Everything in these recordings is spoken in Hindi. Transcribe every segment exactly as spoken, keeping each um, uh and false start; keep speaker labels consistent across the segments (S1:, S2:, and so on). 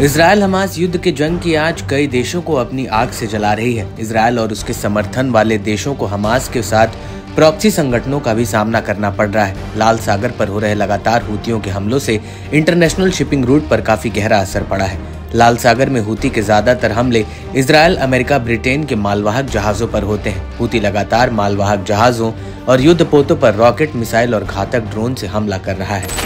S1: इजराइल हमास युद्ध के जंग की आज कई देशों को अपनी आग से जला रही है। इजराइल और उसके समर्थन वाले देशों को हमास के साथ प्रॉक्सी संगठनों का भी सामना करना पड़ रहा है। लाल सागर पर हो रहे लगातार हूतियों के हमलों से इंटरनेशनल शिपिंग रूट पर काफी गहरा असर पड़ा है। लाल सागर में हूती के ज्यादातर हमले इजराइल, अमेरिका, ब्रिटेन के मालवाहक जहाजों पर होते हैं। हूती लगातार मालवाहक जहाजों और युद्धपोतों पर रॉकेट, मिसाइल और घातक ड्रोन से हमला कर रहा है।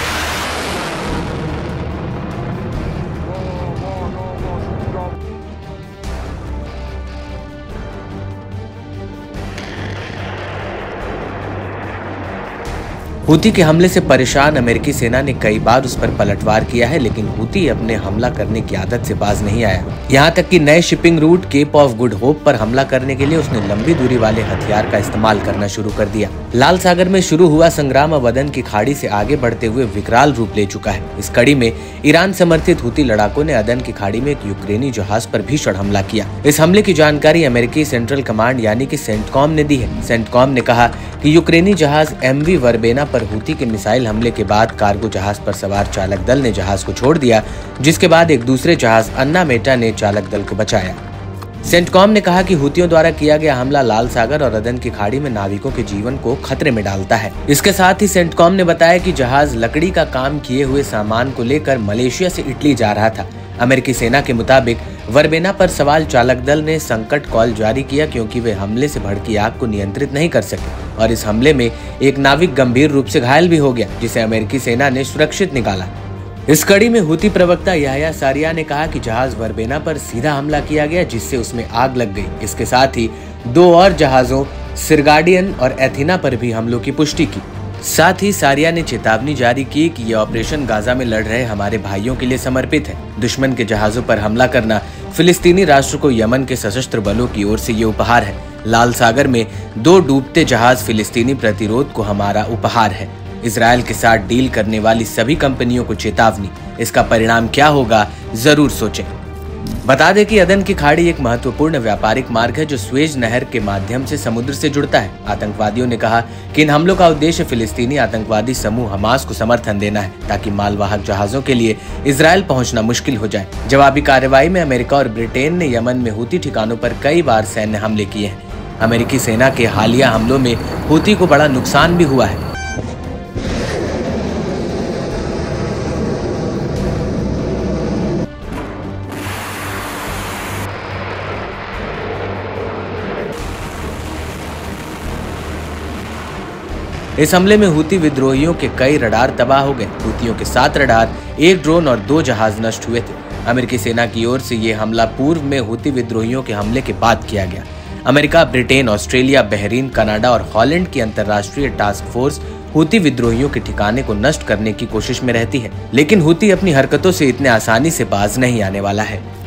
S1: हूती के हमले से परेशान अमेरिकी सेना ने कई बार उस पर पलटवार किया है, लेकिन हूती अपने हमला करने की आदत से बाज नहीं आया। यहाँ तक कि नए shipping route Cape of Good Hope पर हमला करने के लिए उसने लंबी दूरी वाले हथियार का इस्तेमाल करना शुरू कर दिया। लाल सागर में शुरू हुआ संग्राम अब अदन की खाड़ी से आगे बढ़ते हुए विकराल रूप ले चुका है। इस कड़ी में ईरान समर्थित हूती लड़ाकों ने अदन की खाड़ी में एक यूक्रेनी जहाज पर भीषण हमला किया। इस हमले की जानकारी अमेरिकी सेंट्रल कमांड यानी कि सेंटकॉम ने दी है। सेंटकॉम ने कहा कि यूक्रेनी जहाज एम वी वर्बेना पर हूती के मिसाइल हमले के बाद कार्गो जहाज पर सवार चालक दल ने जहाज को छोड़ दिया, जिसके बाद एक दूसरे जहाज अन्ना मेटा ने चालक दल को बचाया। सेंटकॉम ने कहा कि हूतियों द्वारा किया गया हमला लाल सागर और अदन की खाड़ी में नाविकों के जीवन को खतरे में डालता है। इसके साथ ही सेंटकॉम ने बताया कि जहाज लकड़ी का काम किए हुए सामान को लेकर मलेशिया से इटली जा रहा था। अमेरिकी सेना के मुताबिक वर्बेना पर सवाल चालक दल ने संकट कॉल जारी किया क्योंकि वे हमले से भड़की आग को नियंत्रित नहीं कर सके और इस हमले में एक नाविक गंभीर रूप से घायल भी हो गया, जिसे अमेरिकी सेना ने सुरक्षित निकाला। इस कड़ी में हूती प्रवक्ता याह्या सारिया ने कहा कि जहाज वर्बेना पर सीधा हमला किया गया, जिससे उसमें आग लग गई। इसके साथ ही दो और जहाजों सिरगार्डियन और एथिना पर भी हमलों की पुष्टि की। साथ ही सारिया ने चेतावनी जारी की कि यह ऑपरेशन गाजा में लड़ रहे हमारे भाइयों के लिए समर्पित है। दुश्मन के जहाजों पर हमला करना फिलिस्तीनी राष्ट्र को यमन के सशस्त्र बलों की ओर से ये उपहार है। लाल सागर में दो डूबते जहाज फिलिस्तीनी प्रतिरोध को हमारा उपहार है। इजराइल के साथ डील करने वाली सभी कंपनियों को चेतावनी, इसका परिणाम क्या होगा जरूर सोचें। बता दें कि अदन की खाड़ी एक महत्वपूर्ण व्यापारिक मार्ग है जो स्वेज नहर के माध्यम से समुद्र से जुड़ता है। आतंकवादियों ने कहा कि इन हमलों का उद्देश्य फिलिस्तीनी आतंकवादी समूह हमास को समर्थन देना है, ताकि मालवाहक जहाजों के लिए इजराइल पहुंचना मुश्किल हो जाए। जवाबी कार्रवाई में अमेरिका और ब्रिटेन ने यमन में हूती ठिकानों पर कई बार सैन्य हमले किए हैं। अमेरिकी सेना के हालिया हमलों में हूती को बड़ा नुकसान भी हुआ है। इस हमले में हूती विद्रोहियों के कई रडार तबाह हो गए। हूतियों के सात रडार, एक ड्रोन और दो जहाज नष्ट हुए थे। अमेरिकी सेना की ओर से ये हमला पूर्व में हूती विद्रोहियों के हमले के बाद किया गया। America, Britain, Australia, Bahrain, Canada और हॉलैंड की अंतर्राष्ट्रीय टास्क फोर्स हूती विद्रोहियों के ठिकाने को नष्ट करने की कोशिश में रहती है, लेकिन हूती अपनी हरकतों से इतने आसानी से बाज नहीं आने वाला है।